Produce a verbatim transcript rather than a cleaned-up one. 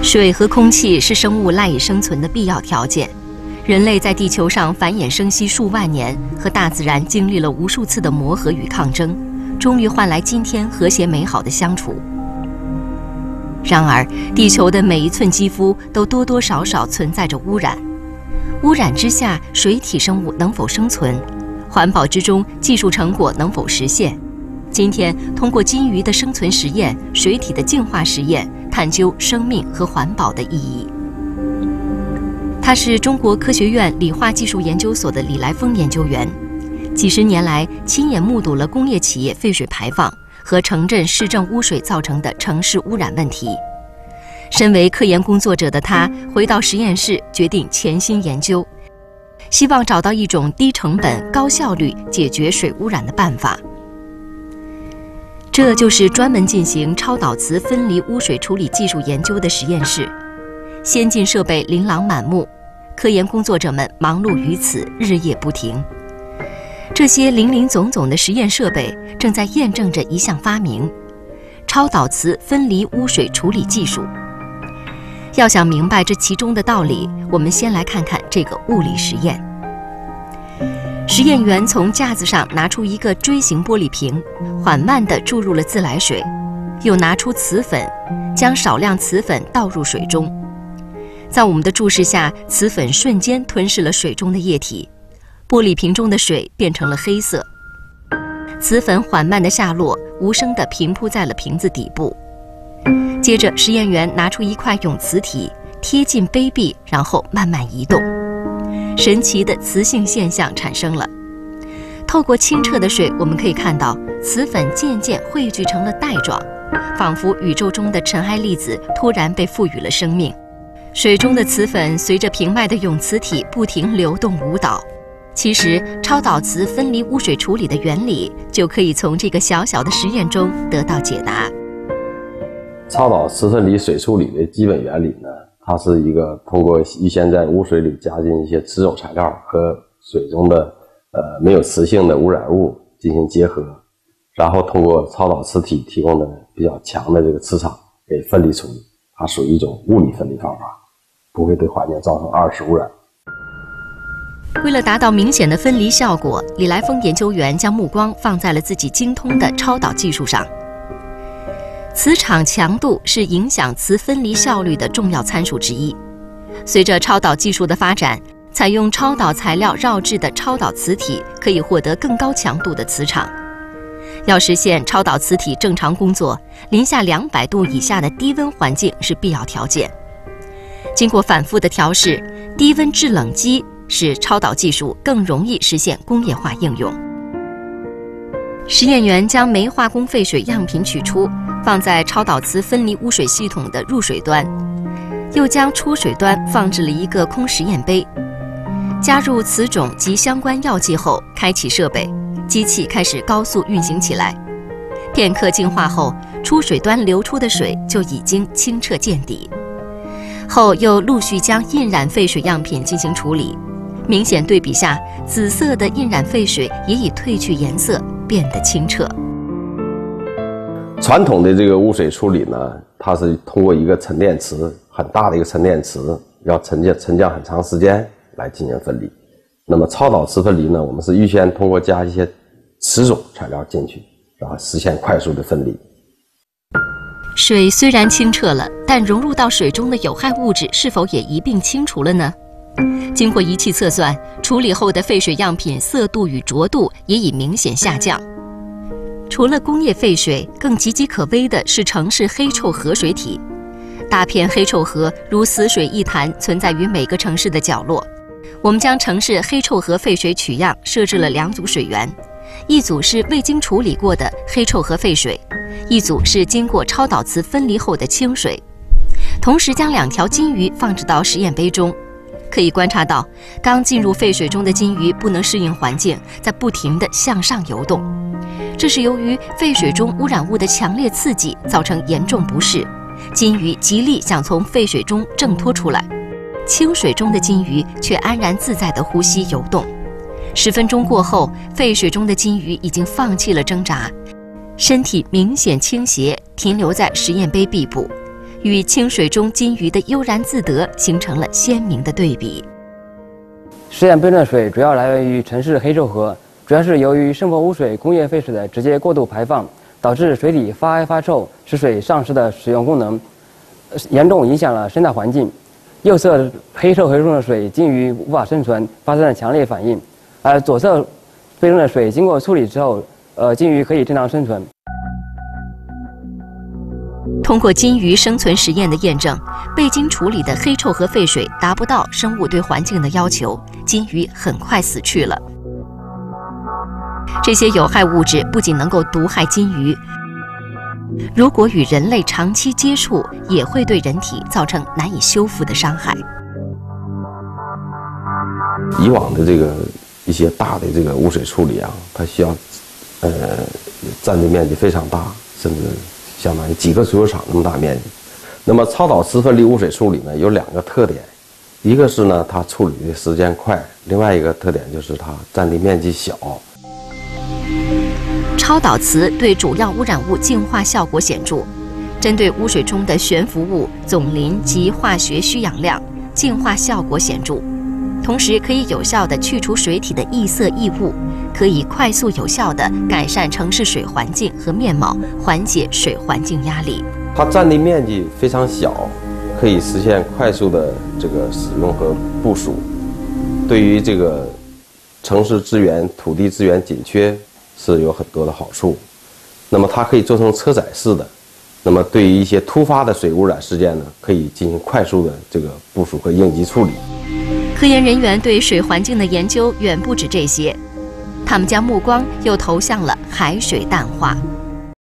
水和空气是生物赖以生存的必要条件。人类在地球上繁衍生息数万年，和大自然经历了无数次的磨合与抗争，终于换来今天和谐美好的相处。然而，地球的每一寸肌肤都多多少少存在着污染。污染之下，水体生物能否生存？环保之中，技术成果能否实现？今天，通过金鱼的生存实验、水体的净化实验，探究生命和环保的意义。他是中国科学院理化技术研究所的李来峰研究员，几十年来亲眼目睹了工业企业废水排放和城镇市政污水造成的城市污染问题。身为科研工作者的他，回到实验室，决定潜心研究，希望找到一种低成本、高效率解决水污染的办法。这就是专门进行超导磁分离污水处理技术研究的实验室，先进设备琳琅满目，科研工作者们忙碌于此，日夜不停。这些林林总总的实验设备正在验证着一项发明——超导磁分离污水处理技术。要想明白这其中的道理，我们先来看看这个物理实验。实验员从架子上拿出一个锥形玻璃瓶，缓慢地注入了自来水，又拿出磁粉，将少量磁粉倒入水中。在我们的注视下，磁粉瞬间吞噬了水中的液体，玻璃瓶中的水变成了黑色。磁粉缓慢地下落，无声地平铺在了瓶子底部。接着，实验员拿出一块永磁体，贴近杯壁，然后慢慢移动。神奇的磁性现象产生了。透过清澈的水，我们可以看到磁粉渐渐汇聚成了带状，仿佛宇宙中的尘埃粒子突然被赋予了生命。水中的磁粉随着瓶外的永磁体不停流动舞蹈。其实，超导磁分离污水处理的原理就可以从这个小小的实验中得到解答。 超导磁分离水处理的基本原理呢，它是一个通过预先在污水里加进一些磁种材料和水中的呃没有磁性的污染物进行结合，然后通过超导磁体提供的比较强的这个磁场给分离处理，它属于一种物理分离方法，不会对环境造成二次污染。 为了达到明显的分离效果，李来峰研究员将目光放在了自己精通的超导技术上。磁场强度是影响磁分离效率的重要参数之一。随着超导技术的发展，采用超导材料绕制的超导磁体可以获得更高强度的磁场。要实现超导磁体正常工作，零下两百度以下的低温环境是必要条件。经过反复的调试，低温制冷机使超导技术更容易实现工业化应用。实验员将煤化工废水样品取出，放在超导磁分离污水系统的入水端，又将出水端放置了一个空实验杯。加入磁种及相关药剂后，开启设备，机器开始高速运行起来。片刻净化后，出水端流出的水就已经清澈见底。后又陆续将印染废水样品进行处理，明显对比下，紫色的印染废水也已褪去颜色，变得清澈。 传统的这个污水处理呢，它是通过一个沉淀池，很大的一个沉淀池，要沉降沉降很长时间来进行分离。那么超导磁分离呢，我们是预先通过加一些磁种材料进去，然后实现快速的分离。 水虽然清澈了，但融入到水中的有害物质是否也一并清除了呢？经过仪器测算，处理后的废水样品色度与浊度也已明显下降。除了工业废水，更岌岌可危的是城市黑臭河水体。大片黑臭河如死水一潭，存在于每个城市的角落。我们将城市黑臭河废水取样，设置了两组水源，一组是未经处理过的黑臭河废水，一组是经过超导磁分离后的清水。同时将两条金鱼放置到实验杯中，可以观察到，刚进入废水中的金鱼不能适应环境，在不停地向上游动。这是由于废水中污染物的强烈刺激造成严重不适，金鱼极力想从废水中挣脱出来，清水中的金鱼却安然自在地呼吸游动。十分钟过后，废水中的金鱼已经放弃了挣扎，身体明显倾斜，停留在实验杯壁部， 与清水中金鱼的悠然自得形成了鲜明的对比。 实验杯中的水主要来源于城市黑臭河，主要是由于生活污水、工业废水的直接过度排放，导致水体发黑发臭，使水丧失的使用功能，严重影响了生态环境。右侧黑臭河中的水，金鱼无法生存，发生了强烈反应；而左侧杯中的水经过处理之后，呃，金鱼可以正常生存。 通过金鱼生存实验的验证，未经处理的黑臭河废水达不到生物对环境的要求，金鱼很快死去了。这些有害物质不仅能够毒害金鱼，如果与人类长期接触，也会对人体造成难以修复的伤害。 以往的这个一些大的这个污水处理啊，它需要呃占地面积非常大，甚至相当于几个足球场那么大面积。那么超导磁分离污水处理呢，有两个特点，一个是呢它处理的时间快，另外一个特点就是它占地面积小。 超导磁对主要污染物净化效果显著，针对污水中的悬浮物、总磷及化学需氧量，净化效果显著。同时可以有效地去除水体的异色异物，可以快速有效地改善城市水环境和面貌，缓解水环境压力。 它占地面积非常小，可以实现快速的这个使用和部署，对于这个城市资源、土地资源紧缺是有很多的好处。那么它可以做成车载式的，那么对于一些突发的水污染事件呢，可以进行快速的这个部署和应急处理。 科研人员对水环境的研究远不止这些，他们将目光又投向了海水淡化。